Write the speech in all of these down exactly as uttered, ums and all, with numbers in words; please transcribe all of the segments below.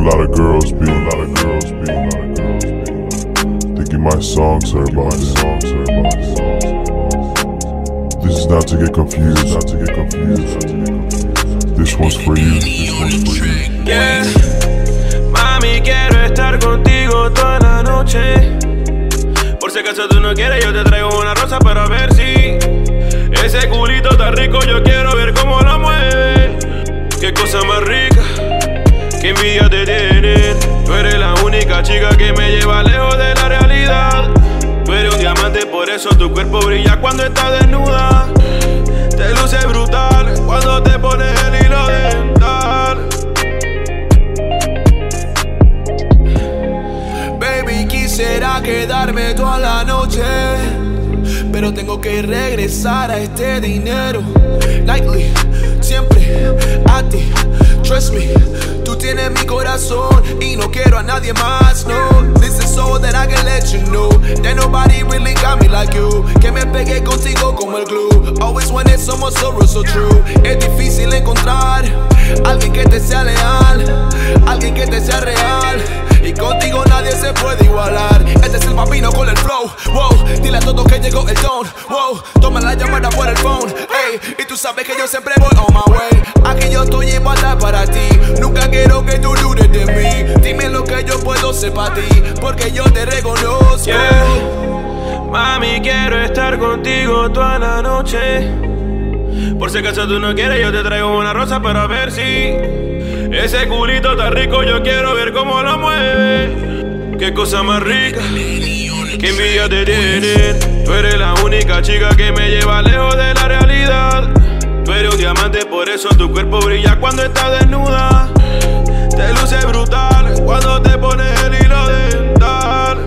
lot of girls be, a lot of girls be, a lot of girls be, thinking my songs are about it. This is not to get confused, not to get confused. This one's for you, this one's for you. Yeah. Mami, quiero estar contigo toda la noche. Por si acaso tú no quieres, yo te traigo una rosa para ver si ese culito está rico, yo quiero ver cómo lo mueve. Qué cosa más rica, qué envidia de tener. Tú eres la única chica que me lleva lejos de la realidad. Tú eres un diamante, por eso tu cuerpo brilla cuando estás desnuda. Te luce brutal cuando te pones el hilo dental. Baby, quisiera quedarme toda la noche, pero tengo que regresar a este dinero. Nightly, siempre a ti, trust me. Tú tienes mi corazón y no quiero a nadie más, no. This is all that I can let you know, that nobody really got me like you. Que me pegué contigo como el glue. Always wanted someone so real, so true. Es difícil encontrar alguien que te sea leal, alguien que te sea real. Y contigo nadie se puede igualar. Este es el papino con el flow, wow. Dile a todos que llegó el don, wow. Toma la llamada por el phone, hey. Y tú sabes que yo siempre voy on my way. Aquí yo estoy igualdad para ti. Nunca quiero que tú dudes de mí. Dime lo que yo puedo ser para ti, porque yo te reconozco. Yeah. Mami, quiero estar contigo toda la noche. Por si acaso tú no quieres, yo te traigo una rosa para ver si ese culito está rico, yo quiero ver cómo lo mueve. Qué cosa más rica, qué envidia de tener. Tú eres la única chica que me lleva lejos de la realidad. Tú eres un diamante, por eso tu cuerpo brilla cuando estás desnuda. Te luce brutal cuando te pones el hilo dental.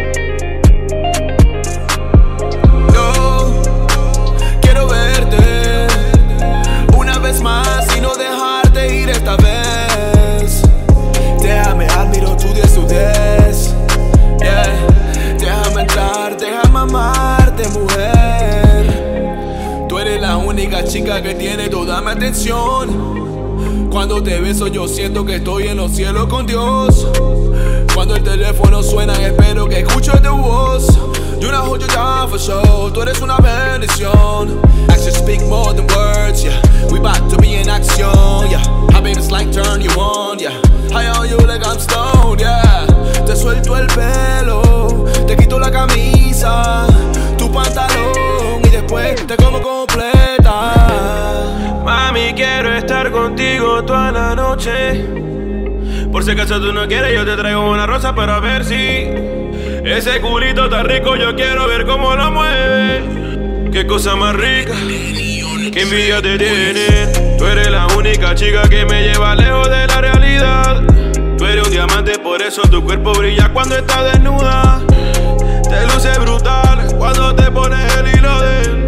Yo quiero verte una vez más y no dejarte ir esta vez. Déjame admiro tu desnudez, yeah. Déjame entrar, déjame amarte, mujer. Tú eres la única chica que tiene toda mi atención. Cuando te beso yo siento que estoy en los cielos con Dios. Cuando el teléfono suena espero que escuches tu voz. You know who you down for sure. Tú eres una bendición. Actions speak more than words, yeah. We about to be in action, yeah. I baby it's like turn you on, yeah. High on you like I'm stoned, yeah. Te suelto el pelo, te quito la camisa, tu pantalón y después te como completa. Mami, quiero estar contigo toda la noche. Por si acaso tú no quieres, yo te traigo una rosa para ver si ese culito está rico, yo quiero ver cómo lo mueve. Qué cosa más rica, qué envidia de tener. Tú eres la única chica que me lleva lejos de la realidad. Tú eres un diamante, por eso tu cuerpo brilla cuando estás desnuda. Te luce brutal cuando te pones el hilo de